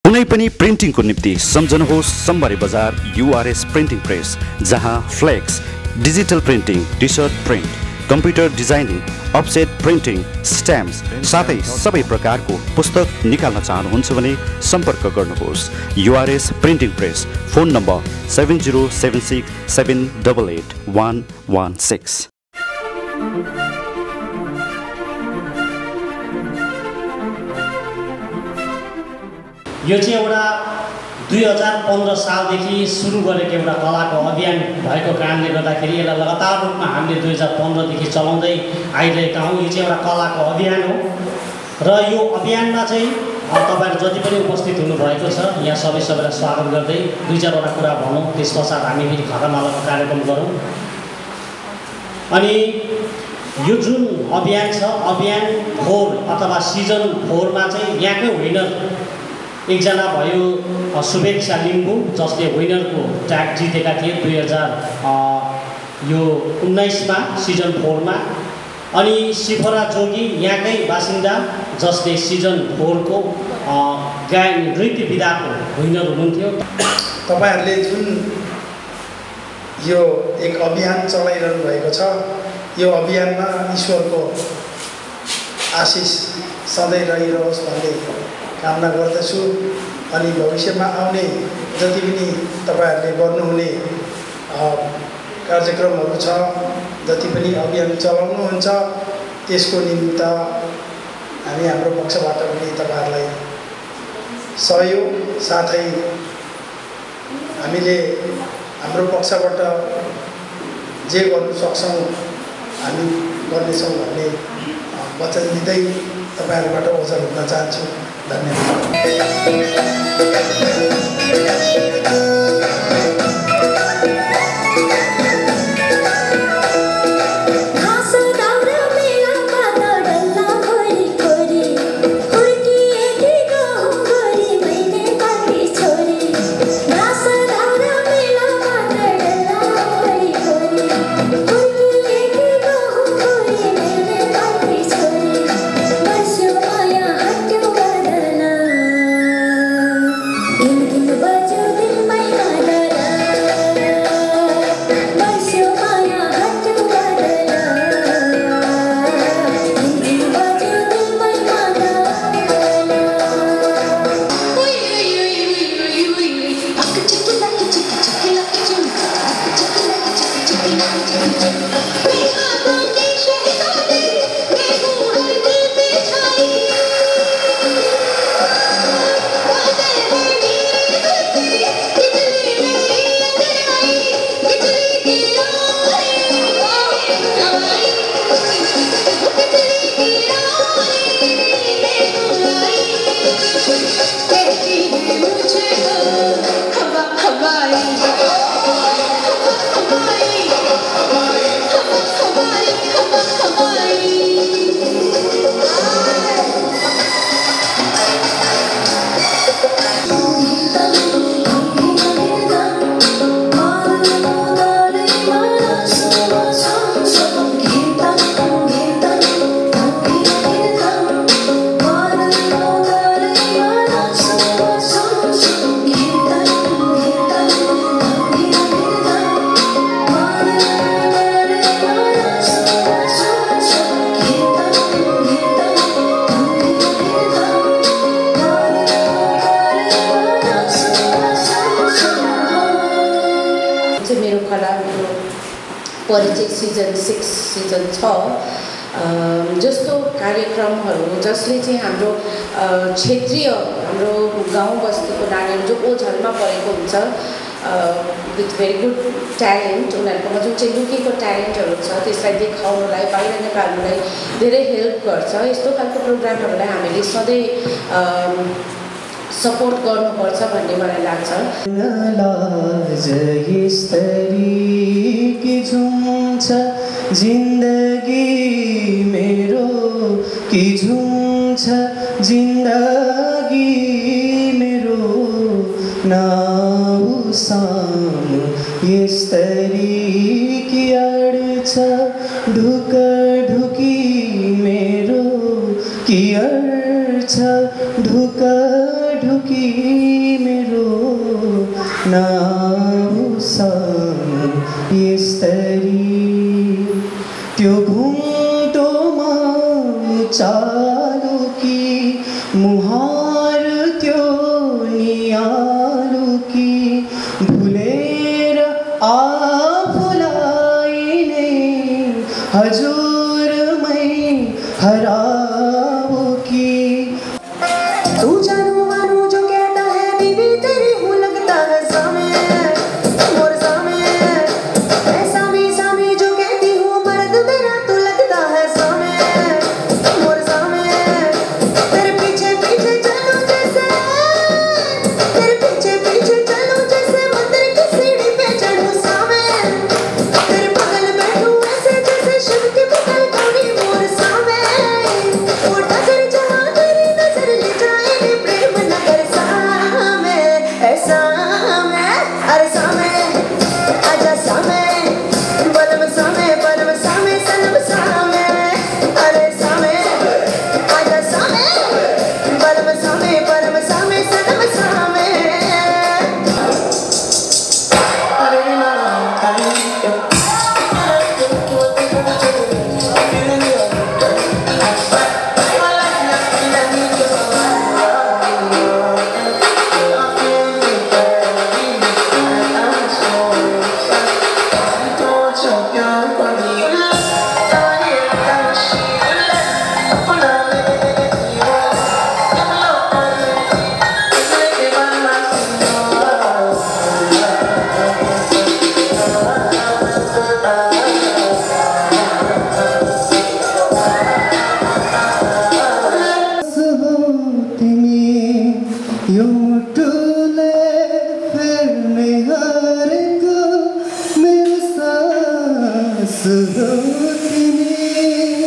कुनै पनि प्रिन्टिङको निम्ति सम्झनुहोस् सम्बरे बजार URS प्रिन्टिङ प्रेस, जहाँ flex, digital printing, T-shirt print, computer designing, offset printing, stamps साथै सबै प्रकारको पुस्तक निकाल्न चाहनुहुन्छ भने सम्पर्क गर्नुहोस्। URS printing press, phone number 7076 788 116। यो चाहिँ एउटा 2015 सालदेखि सुरु गरेको एउटा कलाको अभियान भएको कारणले गर्दाखेरि यसलाई लगातार रूपमा हामीले 2015 देखि चलाउँदै आइरहेका हौँ। यो चाहिँ एउटा कलाको अभियान हो र यो अभियानमा चाहिँ तपाईहरु जति पनि उपस्थित हुनुभएको छ यहाँ सबैलाई स्वागत गर्दै दुई चारवटा कुरा भनौँ, त्यसपश्चात हामी फेरि खरमालाको कार्यक्रम गरौँ। अनि यो जुन अभियान छ, अभियान 4 अथवा सिजन 4 मा चाहिँ यहाँकै विनर एकजना भयो शुभेच्छा लिम्बू, जसले विनरको ट्याग जितेका थिए 2019 मा सिजन 4 मा। अनि सिफरा जोगी यहाँकै बासिन्दा, जसले सिजन 4 को गायन नृत्य विधाको विनर हुनुहुन्थ्यो। तपाईहरुले जुन यो एक अभियान चलाइरहनु भएको छ, यो अभियानमा ईश्वरको आशिष सधैँ रहिरहोस् भन्ने कामना गर्दछु। अनि भविष्यमा आउने जति पनि तपाईहरुले गर्नुहुने कार्यक्रमहरू छ, जति पनि अभियान चलाउनुहुन्छ, त्यसको निमित्त हामी हाम्रो पक्षबाट पनि तपाईहरुलाई सहयोग साथै हामीले हाम्रो पक्षबाट जे गर्न सक्छौं हामी गर्नेछौं भन्ने वचन दिँदै तपाईहरुबाट ओझल हुन चाहन्छु। धन्यवाद। परिचय सिजन 6 सिजन 6 जस्तो कार्यक्रमहरू जसले चाहिँ हाम्रो क्षेत्रीय हाम्रो गाउँ बस्तीको नानीहरू जो ओझलमा परेको हुन्छ विथ भेरी गुड ट्यालेन्ट, उनीहरूकोमा जुन चाहिँ लुकेको ट्यालेन्टहरू छ त्यसलाई देखाउनलाई, बाहिर निकाल्नलाई धेरै हेल्प गर्छ। यस्तो खालको प्रोग्रामहरूलाई हामीले सधैँ सपोर्ट गर्नुपर्छ भन्ने मलाई लाग्छ। जिन्दगी मेरो की झुम छ, जिन्दगी मेरो नाउ सामु यस्तरी की अड्छ, ढुक ढुकी मेरो की अड्छ, ढुक ढुकी मेरो नाउँछ यसरी त्यो घुम्टोमा चालो कि मुहार त्यो नियालो कि भुलेर आफूलाई नै हजुरमै हराओ कि तू जानू मानू जो कहता है बीबी तेरी हूँ लगता है सामे और सामे ऐसा भी सामी जो कहती हूँ मर्द मेरा तू लगता है सामे और सामे तेरे पीछे पीछे चलो जैसे तेरे पीछे पीछे चलो जैसे मंदिर की सीढ़ी पे चढ़ूं सामे तेरे बगल बैठूं ऐसे जैसे शिव के बगल गौरी मोर सामे वो नजर जहाँ तेरी नजर ले जाए प्रेम नगर सामे ऐसा मैं अरे सामे आजा सामे बलम सामे सनम सामे अरे सामे आजा सामे बलम सामे सनम सामे अरे ना यो मुटुले फेर्ने हरेको मेरो सास हो तिमी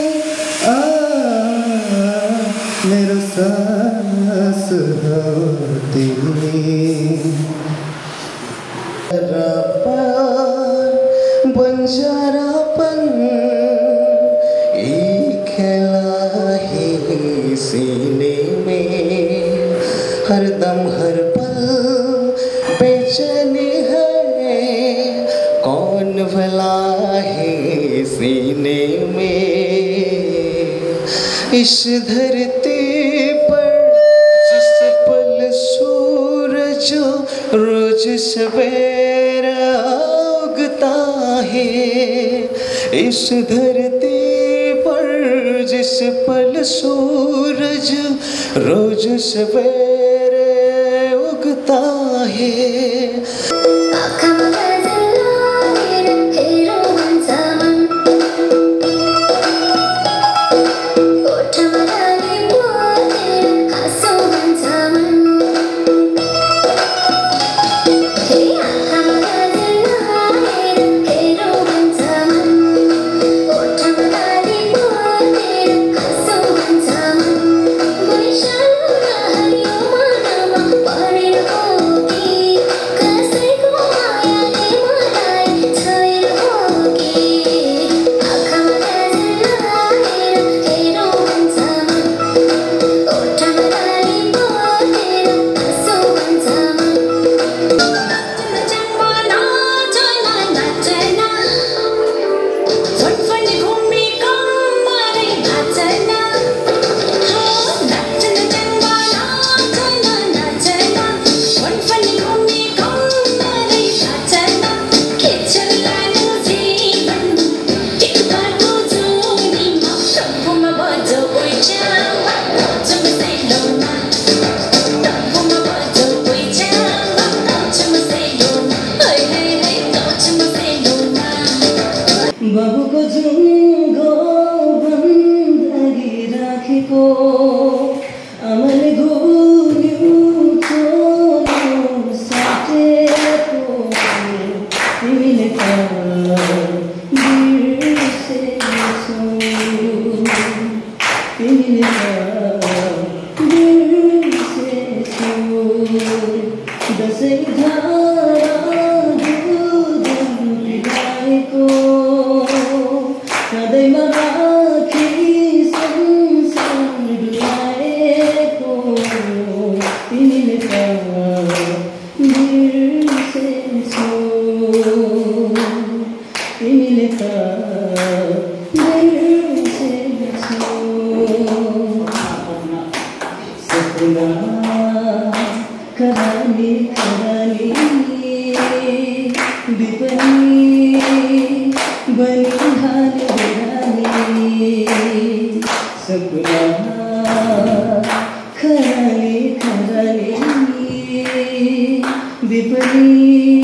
मेरो सास हो तिमी बंजारापन खेला ही सीने में हरदम हर पल बेचैनी है कौन भला है सीने में इस धरती पर जिस पल सूरज रोज सवेरा उगता है इस धरती पर जिस पल सूरज रोज सवेरे उगता है बाबुको जुङ्गो बन्दगी राखेको आमाले गुन्यो चोलो साटेको तिमीले त बिर्सेछौ तिमीले त बिर्सेछौ दसैँ धारा दुध पिलाएको सधैँमा राखी संसार डुलाएको तिमीले त खरानी खरानी विपनी बनिहाल बिरानी सपना खरानी खरानी विपनी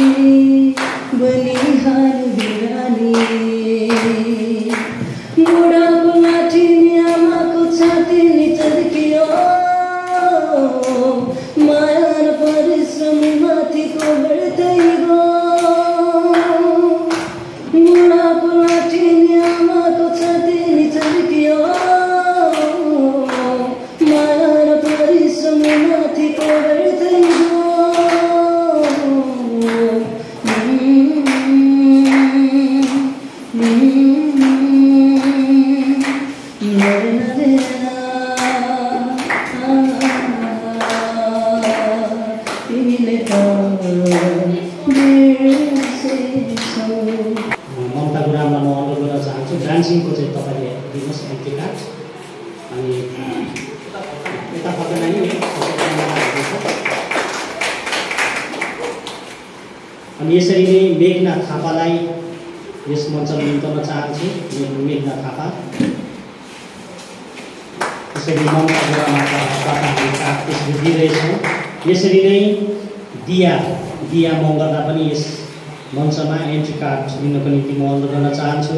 बनिहाल बिरानी बुढाको लाठीले आमाको छातीले चर्कियो माया र परिश्रम माथिको बढ्दै गयो बुढाको लाठीले आमाको छातीले चर्कियो माया र परिश्रम माथिको बढ्दै ममता गुरुङलाई म अनुरोध गर्न चाहन्छु डान्सिङको चाहिँ तपाईँले दिनुहोस् एन्ट्री कार्ड अनि यता फर्केर नि अनि यसरी नै मेघना थापालाई यस मञ्चमा निम्ताउन चाहन्छु। मेघना थापा यसरी ममता गुरुङबाट हामी कार्ड त्यसरी दिइरहेछौँ। यसरी नै दिया मङ्गललाई पनि यस मञ्चमा एन्ट्री कार्ड लिनको निम्ति म अनुरोध गर्न चाहन्छु।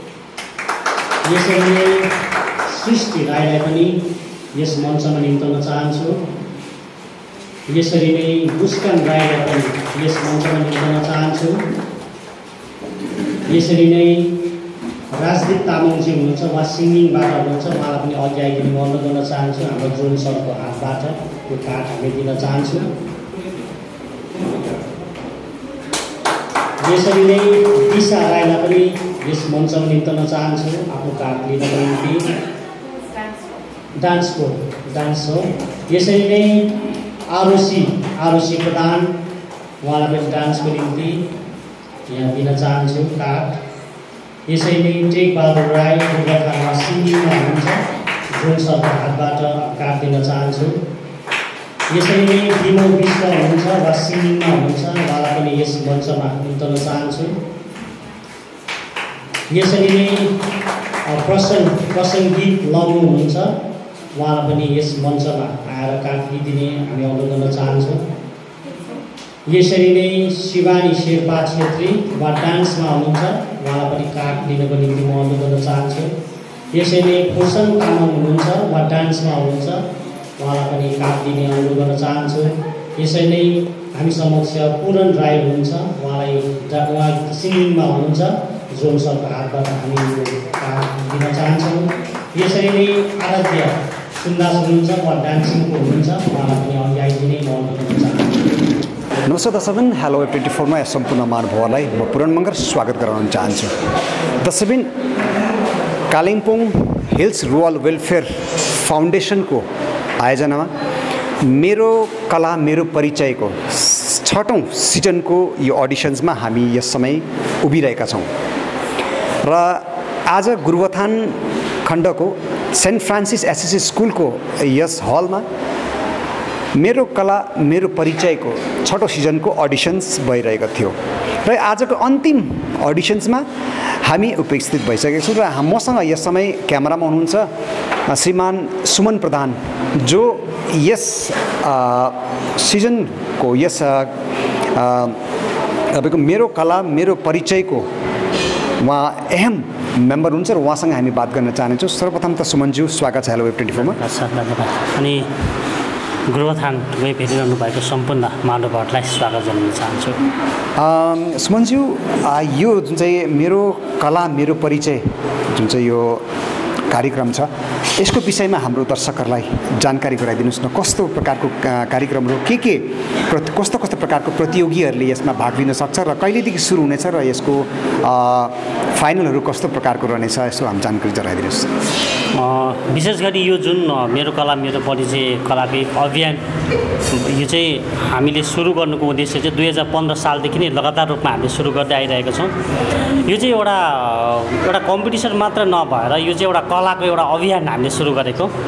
यसरी नै सृष्टि राईलाई पनि यस मञ्चमा निम्ताउन चाहन्छु। यसरी नै मुस्कान राईलाई पनि यस मञ्चमा निम्ताउन चाहन्छु। यसरी नै राजदीप तामाङजी हुनुहुन्छ, उहाँ सिङ्गिङबाट हुनुहुन्छ, उहाँलाई पनि अघि आइदिनु म अनुरोध गर्न चाहन्छु। हाम्रो जोन सरको हातबाट यो कार्ड हामीले दिन चाहन्छु। यसरी नै दिशा राईलाई पनि यस मञ्चमा निम्ताउन चाहन्छु आफ्नो कार्ड लिनको निम्ति। डान्स हो। यसरी नै आरुषी प्रधान उहाँलाई पनि डान्सको निम्ति यहाँ दिन चाहन्छु कार्ड। यसरी नै टेक बहादुर राई गोर्खामा सिङ्गिङमा हुनुहुन्छ, जुन सरको हातबाट कार्ड दिन चाहन्छु। यसरी नै विमो विश्व हुनुहुन्छ वा सिङ्गिङमा हुनुहुन्छ, उहाँलाई पनि यस मञ्चमा निम्ताउन चाहन्छु। यसरी नै प्रसङ्गीत लम्बु हुनुहुन्छ, उहाँलाई पनि यस मञ्चमा आएर कार्ड लिइदिने हामी अनुरोध गर्न चाहन्छौँ। यसरी नै शिवानी शेर्पा छेत्री वा डान्समा हुनुहुन्छ, उहाँलाई पनि कार्ड लिनको निम्ति म अनुरोध गर्न चाहन्छु। यसरी नै फुर्सन तामाङ हुनुहुन्छ वा डान्समा हुनुहुन्छ, उहाँलाई पनि कार्ड दिने अनुरोध गर्न चाहन्छु। यसरी नै हामी समक्ष पूरण राई हुनुहुन्छ, उहाँ सिङ्गिङमा हुनुहुन्छ, जोन सरको हातबाट हामी कार्ड दिन चाहन्छौँ। यसरी नै आराध्य सुन्दास हुनुहुन्छ, उहाँ डान्सिङको हुनुहुन्छ, उहाँलाई पनि अघि आइदिने म अनुरोध गर्न चाहन्छु। नमस्कार दर्शकबिन, हेलो वेब 24 मा सम्पूर्ण महानुभावलाई म पूरण मगर स्वागत गराउन चाहन्छु। दर्शकबिन, कालिम्पोङ हिल्स रुरल वेलफेयर फाउन्डेसनको आयोजनामा मेरो कला मेरो परिचयको 6औं सिजनको यो अडिसन्समा हामी यस समय उभिरहेका छौँ र आज गुरुबथान खण्डको सेन्ट फ्रान्सिस एसएससी स्कुलको यस हलमा मेरो कला मेरो परिचयको 6औं सिजनको अडिसन्स भइरहेको थियो र आजको अन्तिम अडिसन्समा हामी उपस्थित भइसकेका छौँ र मसँग यस समय क्यामेरामा हुनुहुन्छ श्रीमान सुमन प्रधान, जो यस सिजनको यस तपाईँको मेरो कला मेरो परिचयको उहाँ अहम मेम्बर हुनुहुन्छ र उहाँसँग हामी बात गर्न चाहन्छौँ। सर्वप्रथम त सुमनज्यू स्वागत छ हेलो वेब 24 मा। धन्यवाद। अनि गुरुबथान वेब हेरिरहनु भएको सम्पूर्ण महानुभावहरूलाई स्वागत जनाउन चाहन्छु। सुमनज्यू, यो जुन चाहिँ मेरो कला मेरो परिचय जुन चाहिँ यो कार्यक्रम छ, यसको विषयमा हाम्रो दर्शकहरूलाई जानकारी गराइदिनुहोस् न। कस्तो प्रकारको कार्यक्रमहरू कस्तो प्रकारको प्रतियोगीहरूले यसमा भाग लिन सक्छ र कहिलेदेखि सुरु हुनेछ र यसको फाइनलहरू कस्तो प्रकारको रहनेछ, यसो हामी जानकारी गराइदिनुहोस्। विशेष गरी यो जुन मेरो कला मेरो परिचय कलाको अभियान, यो चाहिँ हामीले सुरु गर्नुको उद्देश्य चाहिँ 2015 सालदेखि नै लगातार रूपमा हामीले सुरु गर्दै आइरहेका छौँ। यो चाहिँ एउटा कम्पिटिसन मात्र नभएर यो चाहिँ एउटा कलाको एउटा अभियान हामीले सुरु गरेको।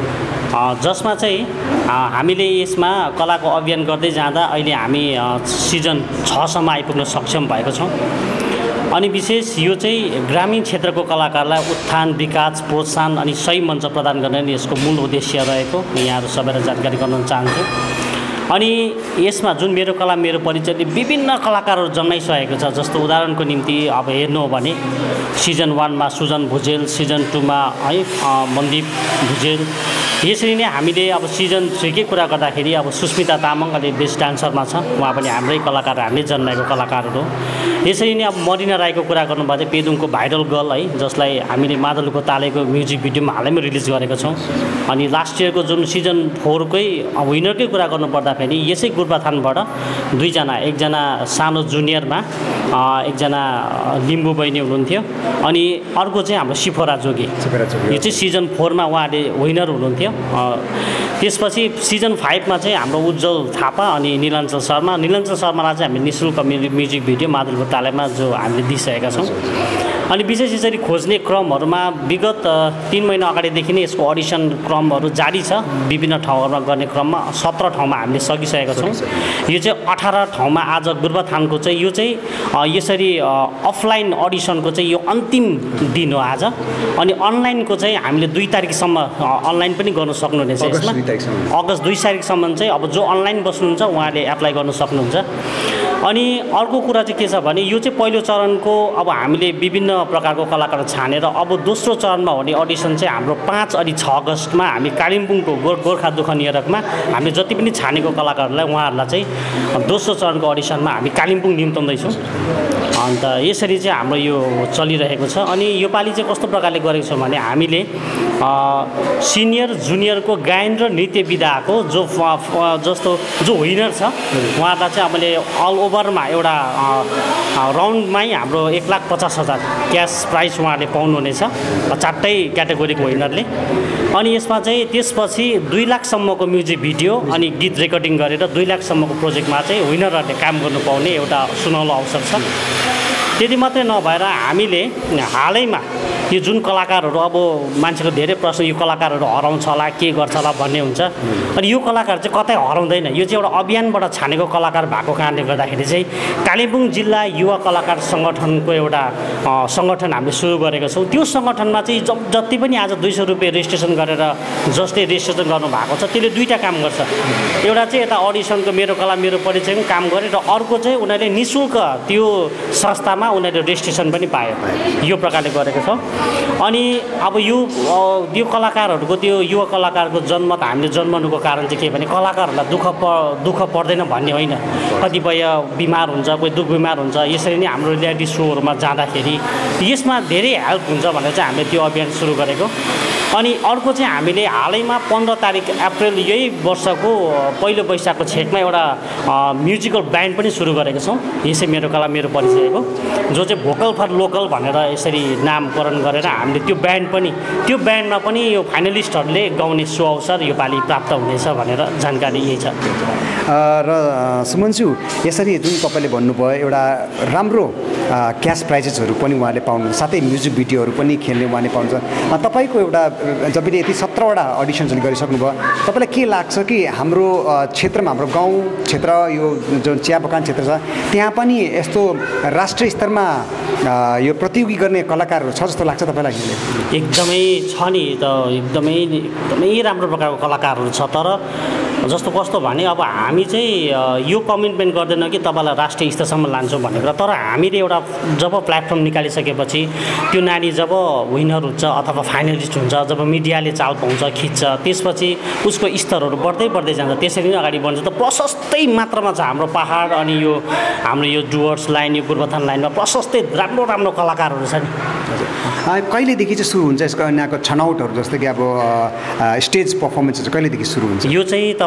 जसमा चाहिँ हामीले यसमा कलाको अभियान गर्दै जाँदा अहिले हामी सिजन 6 सम्म आइपुग्न सक्षम भएको छौँ। अनि विशेष यो चाहिँ ग्रामीण क्षेत्रको कलाकारलाई उत्थान विकास प्रोत्साहन अनि सही मञ्च प्रदान गर्ने नै यसको मूल उद्देश्य रहेको यहाँहरू सबैलाई जानकारी गराउन चाहन्छु। अनि यसमा जुन मेरो कला मेरो परिचयले विभिन्न कलाकारहरू जन्माइसकेको छ। जस्तो उदाहरणको निम्ति अब हेर्नु हो भने सिजन 1 मा सुजन भुजेल, सिजन 2 मा है मन्दिप भुजेल, यसरी नै हामीले अब सिजन 3 कै कुरा गर्दाखेरि अब सुस्मिता तामाङ अहिले बेस्ट डान्सरमा छ, उहाँ पनि हाम्रै कलाकार, हामीले जन्माएको कलाकारहरू हो। यसरी नै अब मरिना राईको कुरा गर्नुभयो चाहिँ पेदुङको भाइरल गर्ल है, जसलाई हामीले मादलुको तालेको म्युजिक भिडियोमा हालैमा रिलिज गरेको छौँ। अनि लास्ट इयरको जुन सिजन 4 कै विनरकै कुरा गर्नुपर्दाखेरि यसै गोरुबथानबाट दुईजना, एकजना सानो जुनियरमा एकजना लिम्बू बहिनी हुनुहुन्थ्यो अनि अर्को चाहिँ हाम्रो सिफोरा जोगी, यो चाहिँ सिजन 4 मा उहाँले विनर हुनुहुन्थ्यो। त्यसपछि सिजन 5 मा चाहिँ हाम्रो उज्जवल थापा अनि निलञ्चल शर्मालाई चाहिँ हामीले निःशुल्क म्युजिक भिडियो मादलको तालेमा जो हामीले दिइसकेका छौँ। अनि विशेष यसरी खोज्ने क्रमहरूमा विगत 3 महिना अगाडिदेखि नै यसको अडिसन क्रमहरू जारी छ। विभिन्न ठाउँहरूमा गर्ने क्रममा 17 ठाउँमा हामीले सकिसकेका छौँ। यो चाहिँ 18 ठाउँमा आज गोरुबथानको चाहिँ यो चाहिँ यसरी अफलाइन अडिसनको चाहिँ यो अन्तिम दिन हो आज। अनि अनलाइनको चाहिँ हामीले 2 तारिकसम्म अनलाइन पनि गर्न सक्नुहुनेछ। यसमा अगस्त 2 तारिकसम्म चाहिँ अब जो अनलाइन बस्नुहुन्छ उहाँले एप्लाई गर्न सक्नुहुन्छ। अनि अर्को कुरा चाहिँ के छ भने यो चाहिँ पहिलो चरणको अब हामीले विभिन्न प्रकारको कलाकार छानेर अब दोस्रो चरणमा हुने अडिसन चाहिँ हाम्रो 5 अनि 6 अगस्तमा हामी कालिम्पोङको गोर्खा दुःख निवारकमा हामीले जति पनि छानेको कलाकारहरूलाई उहाँहरूलाई चाहिँ दोस्रो चरणको अडिसनमा हामी कालिम्पोङ निम्ताउँदैछौँ। अन्त यसरी चाहिँ हाम्रो यो चलिरहेको छ। अनि योपालि चाहिँ कस्तो प्रकारले गरेको छौँ भने हामीले सिनियर जुनियरको गायन र नृत्य विधाको जस्तो जो विनर छ उहाँहरूलाई चाहिँ हामीले अल ओभरमा एउटा राउन्डमै हाम्रो 1,50,000 क्यास प्राइज उहाँले पाउनुहुनेछ, 4टै क्याटेगोरीको विनरले। अनि यसमा चाहिँ त्यसपछि 2 लाखसम्मको म्युजिक भिडियो अनि गीत रेकर्डिङ गरेर 2 लाखसम्मको प्रोजेक्टमा चाहिँ विनरहरूले काम गर्नु पाउने एउटा सुनौलो अवसर छ। त्यति मात्रै नभएर हामीले हालैमा यो जुन कलाकारहरू अब मान्छेको धेरै प्रश्न यो कलाकारहरू हराउँछ होला के गर्छ होला भन्ने हुन्छ। अनि यो कलाकार चाहिँ कतै हराउँदैन, यो चाहिँ एउटा अभियानबाट छानेको कलाकार भएको कारणले गर्दाखेरि चाहिँ कालिम्पोङ जिल्ला युवा कलाकार सङ्गठनको एउटा सङ्गठन हामीले सुरु गरेको छौँ। त्यो सङ्गठनमा चाहिँ जति पनि आज 200 रुपियाँ रेजिस्ट्रेसन गरेर जसले रेजिस्ट्रेसन गर्नुभएको छ त्यसले 2टा काम गर्छ। एउटा चाहिँ यता अडिसनको मेरो कला मेरो परिचयको काम गरे र अर्को चाहिँ उनीहरूले निःशुल्क त्यो संस्थामा उनीहरूले रेजिस्ट्रेसन पनि पायो। यो प्रकारले गरेको छ। अनि अब यो कलाकारहरूको त्यो युवा कलाकारको जन्म त हामीले जन्मनुको कारण चाहिँ के भने कलाकारहरूलाई दुःख पर्दैन भन्ने होइन, कतिपय बिमार हुन्छ, कोही दुःख बिमार हुन्छ। यसरी नै हाम्रो रियालिटी सोहरूमा जाँदाखेरि यसमा धेरै हेल्प हुन्छ भनेर चाहिँ हामीले त्यो अभियान सुरु गरेको। अनि अर्को चाहिँ हामीले हालैमा 15 तारिक अप्रिल यही वर्षको पहिलो वैशाखको छेकमा एउटा म्युजिकल ब्यान्ड पनि सुरु गरेको छौँ। यसै मेरो कला मेरो परिचयको जो चाहिँ भोकल फर लोकल भनेर यसरी नामकरण गरेर हामीले त्यो ब्यान्डमा पनि यो फाइनलिस्टहरूले गाउने सो अवसर योपालि प्राप्त हुनेछ भनेर जानकारी यही छ। र सुमनज्यू यसरी जुन तपाईँले भन्नुभयो एउटा राम्रो क्यास प्राइजेसहरू पनि उहाँले पाउनुहुन्छ, साथै म्युजिक भिडियोहरू पनि खेल्ने उहाँले पाउनुहुन्छ। तपाईँको एउटा जब यति 17वटा अडिसन्सहरू गरिसक्नुभयो, तपाईँलाई के लाग्छ कि हाम्रो क्षेत्रमा हाम्रो गाउँ क्षेत्र यो जुन चिया बगान क्षेत्र छ त्यहाँ पनि यस्तो राष्ट्रिय स्तरमा यो प्रतियोगी गर्ने कलाकारहरू छ जस्तो लाग्छ तपाईँलाई? एकदमै छ नि त, एकदमै राम्रो प्रकारको कलाकारहरू छ। तर जस्तो कस्तो भने अब हामी चाहिँ यो कमिटमेन्ट गर्दैनौँ कि तपाईँलाई राष्ट्रिय स्तरसम्म लान्छौँ भनेर। तर हामीले एउटा जब प्लेटफर्म निकालिसकेपछि त्यो नानी जब विनर हुन्छ अथवा फाइनलिस्ट हुन्छ, जब मिडियाले चाल पाउँछ खिच्छ, त्यसपछि उसको स्तरहरू बढ्दै जान्छ, त्यसरी नै अगाडि बढ्छ। त प्रशस्तै मात्रामा छ हाम्रो पहाड अनि यो हाम्रो यो डुवर्स लाइन यो गोरुबथान लाइनमा प्रशस्तै राम्रो कलाकारहरू छ नि। कहिलेदेखि चाहिँ सुरु हुन्छ यसको यहाँको छनौटहरू, जस्तो कि अब स्टेज पर्फर्मेन्सहरू कहिलेदेखि सुरु हुन्छ? यो चाहिँ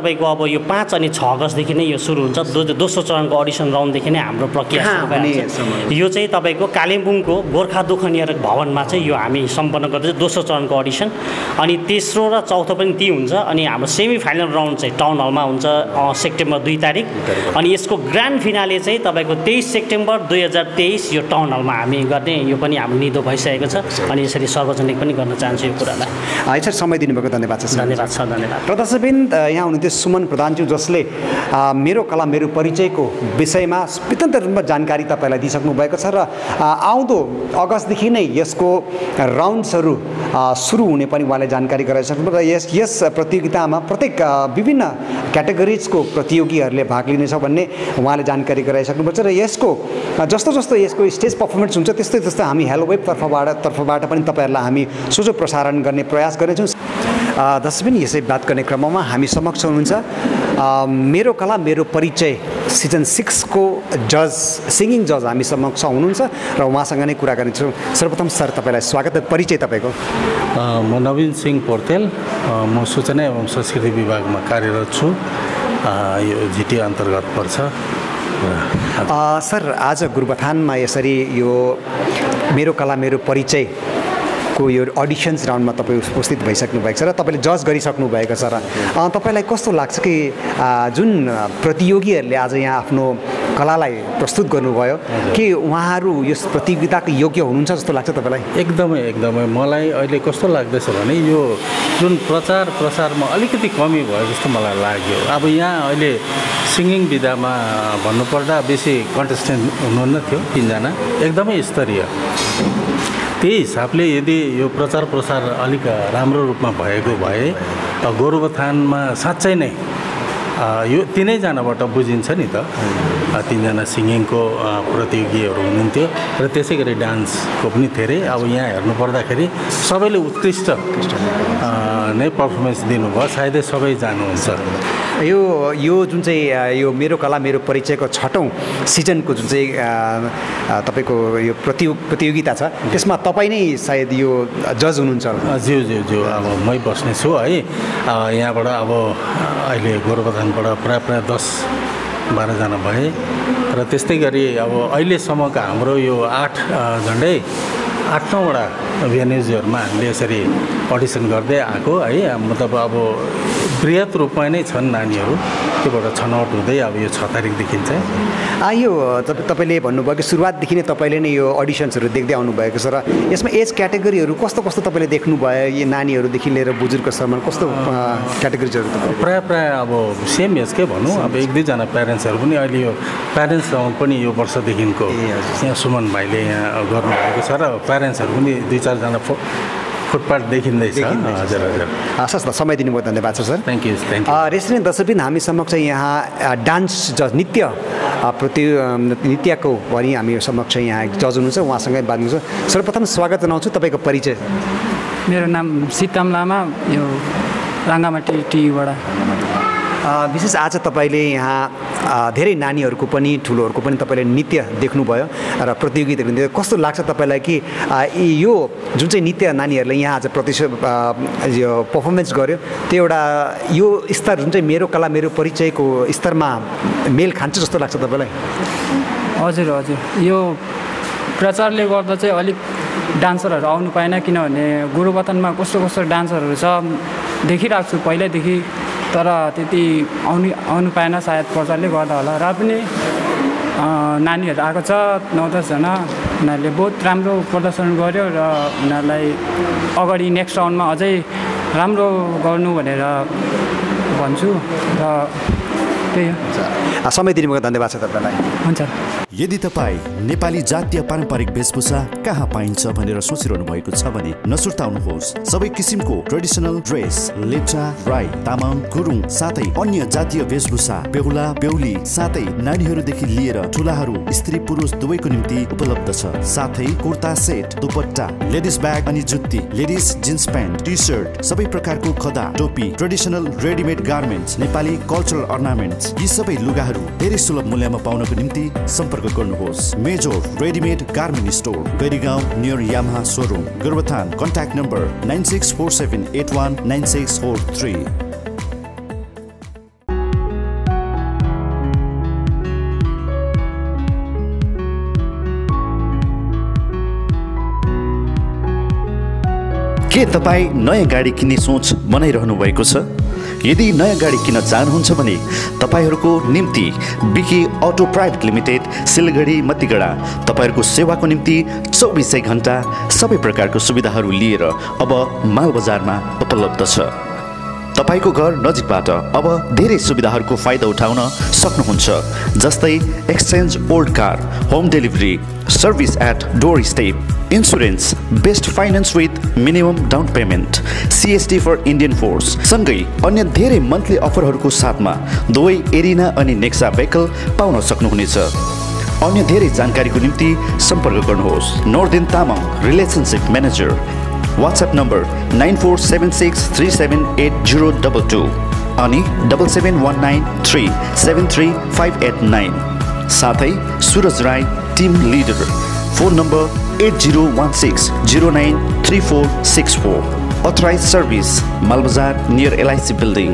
तपाईँको अब यो 5 अनि 6 अगस्तदेखि नै यो सुरु हुन्छ। दोस्रो चरणको अडिसन राउन्डदेखि नै हाम्रो प्रक्रिया सुरु भइहाल्छ। यो चाहिँ तपाईँको कालिम्पोङको गोर्खा दुःख निवारक भवनमा चाहिँ यो हामी सम्पन्न गर्दैछौँ दोस्रो चरणको अडिसन। अनि तेस्रो र चौथो पनि ती हुन्छ। अनि हाम्रो सेमी फाइनल राउन्ड चाहिँ टाउन हलमा हुन्छ सेप्टेम्बर 2 तारिक। अनि यसको ग्रान्ड फिनाले चाहिँ तपाईँको 23 सेप्टेम्बर 2023 यो टाउन हलमा हामी गर्ने, यो पनि हाम्रो निधो भइसकेको छ। अनि यसरी सार्वजनिक पनि गर्न चाहन्छु यो कुरालाई। सर समय दिनुभएको धन्यवाद छ। धन्यवाद छ। धन्यवाद। र दर्शकबिन यहाँ हुनुहुन्थ्यो सुमन प्रधानज्यू, जसले मेरो कला मेरो परिचयको विषयमा विस्तृत रूपमा जानकारी तपाईँलाई दिइसक्नु भएको छ। र आउँदो अगस्तदेखि नै यसको राउन्ड्सहरू सुरु हुने पनि उहाँले जानकारी गराइसक्नु। र यस प्रतियोगितामा प्रत्येक विभिन्न क्याटेगोरिजको प्रतियोगीहरूले भाग लिनेछ भन्ने उहाँले जानकारी गराइसक्नुपर्छ। र यसको जस्तो जस्तो यसको स्टेज पर्फर्मेन्स हुन्छ त्यस्तै त्यस्तै हामी हेलो वेब तर्फबाट पनि तपाईँहरूलाई हामी सोझो प्रसारण गर्ने प्रयास गर्नेछौँ। दर्शकबिन यसै बात गर्ने क्रममा हामी समक्ष हुनुहुन्छ मेरो कला मेरो परिचय सिजन 6 को जज सिङ्गिङ जज हामी समक्ष हुनुहुन्छ र उहाँसँग नै कुरा गर्नेछौँ। सर्वप्रथम सर तपाईँलाई स्वागत। परिचय तपाईँको? म नवीन सिंह पोर्तेल, म सूचना एवं संस्कृति विभागमा कार्यरत छु। यो जिटी अन्तर्गत पर्छ। सर आज गुरबथानमा यसरी यो मेरो कला मेरो परिचय को यो अडिसन्स राउन्डमा तपाईँ उपस्थित भइसक्नु भएको छ र तपाईँले जज गरिसक्नु भएको छ। र तपाईँलाई कस्तो लाग्छ कि जुन प्रतियोगीहरूले आज यहाँ आफ्नो कलालाई प्रस्तुत गर्नुभयो कि उहाँहरू यस प्रतियोगिताको योग्य हुनुहुन्छ जस्तो लाग्छ तपाईँलाई? एकदमै मलाई अहिले कस्तो लाग्दैछ भने यो जुन प्रसारमा अलिकति कमी भयो जस्तो मलाई लाग्यो। अब यहाँ अहिले सिङ्गिङ विधामा भन्नुपर्दा बेसी कन्टेस्टेन्ट हुनुहुन्न थियो, 3 जना, एकदमै स्तरीय। त्यही हिसाबले यदि यो प्रचार प्रसार अलिक राम्रो रूपमा भएको भए गोरुबथानमा साँच्चै नै यो 3 जनाबाट बुझिन्छ नि त। 3 जना सिङ्गिङको प्रतियोगीहरू हुनुहुन्थ्यो र त्यसै गरी डान्सको पनि धेरै। अब यहाँ हेर्नु पर्दाखेरि सबैले उत्कृष्ट नै पर्फर्मेन्स दिनुभयो, सायदै सबै जानुहुन्छ। यो जुन चाहिँ यो मेरो कला मेरो परिचयको 6औं सिजनको जुन चाहिँ तपाईँको यो प्रतियोगिता छ त्यसमा तपाईँ नै सायद यो जज हुनुहुन्छ? ज्यू अब मै बस्नेछु है। यहाँबाट अब अहिले गोरुबथानबाट प्राय 10-12 जना भए र त्यस्तै गरी अब अहिलेसम्मका हाम्रो यो 8-9 वटा भेन्युजहरूमा हामीले यसरी अडिसन गर्दै आएको है। मतलब अब बृहत रूपमा नै छन् नानीहरू, त्योबाट छनौट हुँदै अब यो 6 तारिकदेखि चाहिँ यो तपाईँले भन्नुभयो कि सुरुवातदेखि नै तपाईँले नै यो अडिसन्सहरू देख्दै आउनुभएको छ। र यसमा एज क्याटेगोरीहरू कस्तो तपाईँले देख्नुभयो? यो नानीहरूदेखि लिएर बुजुर्गसम्म कस्तो क्याटेगोरिजहरू? प्राय अब सेम एजकै भनौँ। अब 1-2 जना प्यारेन्ट्सहरू पनि अहिले यो प्यारेन्ट्स राउन्ड पनि यो वर्षदेखिको यहाँ सुमन भाइले यहाँ गर्नुभएको छ र प्यारेन्ट्सहरू पनि 2-4 जना फुटपाथ देखिँदैछ। हजुर। सर समय दिनुभयो धन्यवाद छ सर। Thank you. रेस्टुरेन्ट दर्शकबिन हामी समक्ष यहाँ डान्स जज नृत्यको पनि हामी समक्ष यहाँ जज हुनुहुन्छ, उहाँसँगै बात गर्छु। सर्वप्रथम स्वागत जनाउँछु। तपाईँको परिचय? मेरो नाम सीताम लामा, यो राङ्गामाटी टीबाट। विशेष आज तपाईँले यहाँ धेरै नानीहरूको पनि ठुलोहरूको पनि तपाईँले नृत्य देख्नुभयो र प्रतियोगिताहरू देख्नु कस्तो लाग्छ तपाईँलाई कि यो जुन चाहिँ नृत्य नानीहरूले यहाँ आज यो पर्फर्मेन्स गर्यो त्यो एउटा यो स्तर जुन चाहिँ मेरो कला मेरो परिचयको स्तरमा मेल खान्छ जस्तो लाग्छ तपाईँलाई? हजुर, यो प्रचारले गर्दा चाहिँ अलिक डान्सरहरू आउनु पाएन, किनभने गोरुबथानमा कस्तो डान्सरहरू छ देखिरहेको छु पहिल्यैदेखि, तर त्यति आउनु पाएन, सायद प्रचारले गर्दा होला। र पनि नानीहरू आएको छ 9-10 जना, उनीहरूले बहुत राम्रो प्रदर्शन गर्यो र उनीहरूलाई अगाडि नेक्स्ट राउन्डमा अझै राम्रो गर्नु भनेर भन्छु र त्यही हो। समय दिनुभयो धन्यवाद छ तपाईँलाई। हुन्छ। यदि तपाईँ नेपाली जातीय पारम्परिक वेशभूषा कहाँ पाइन्छ भनेर सोचिरहनु भएको छ भने नसुर्ताउनुहोस्। सबै किसिमको ट्रेडिसनल ड्रेस लेप्चा, राई, तामाङ, गुरुङ साथै अन्य जातीय वेशभूषा बेहुला बेहुली साथै नानीहरूदेखि लिएर ठुलाहरू स्त्री पुरुष दुवैको निम्ति उपलब्ध छ। साथै kurta set, dupatta, ladies bag अनि jutti, ladies jeans pant, T-shirt, सबै प्रकारको खदा, टोपी, traditional readymade garments, Nepali cultural ornaments, यी सबै लुगाहरू धेरै सुलभ मूल्यमा पाउनको निम्ति सम्पर्क गर्नुहोस्। Major readymade garment store, Berigaon near Yamaha showroom, Gorubathan. Contact number 9647819643। के तपाईँ नयाँ गाडी किन्ने सोच बनाइरहनु भएको छ? यदि नयाँ गाडी किन्न चाहनुहुन्छ भने तपाईँहरूको निम्ति Biki auto private limited Siliguri Matigara तपाईँहरूको सेवाको निम्ति 24 घण्टा सबै प्रकारको सुविधाहरू लिएर अब मालबजारमा उपलब्ध छ। तपाईको घर नजिकबाट अब धेरै सुविधाहरूको फाइदा उठाउन सक्नुहुन्छ, जस्तै exchange old car, home delivery, service at doorstep, insurance, best finance with minimum down payment, CST for Indian force सँगै अन्य धेरै मन्थली अफरहरूको साथमा दुवै एरिना अनि नेक्सा भेहिकल पाउन सक्नुहुनेछ। अन्य धेरै जानकारीको निम्ति सम्पर्क गर्नुहोस् Norden Tamang relationship manager. WhatsApp number 9476378022 अनि 7719373589। साथै Suraj Rai team leader, phone number 8016093464। Authorised service Malbazar near LIC building.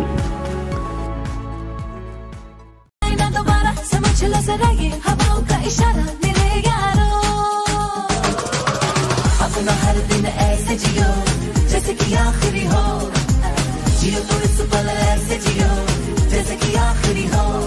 अपना हर दिन ऐसे जियो जैसे कि आखिरी हो, जियो तो इस पल ऐसे जियो जैसे कि आखिरी हो।